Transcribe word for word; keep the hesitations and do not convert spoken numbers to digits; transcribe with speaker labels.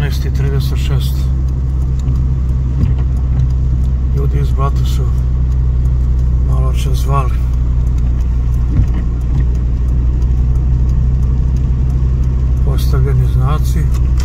Speaker 1: jedanaest i trideset šest. Ljudi iz Blata su malo čas zvali. Postavljeni znaci.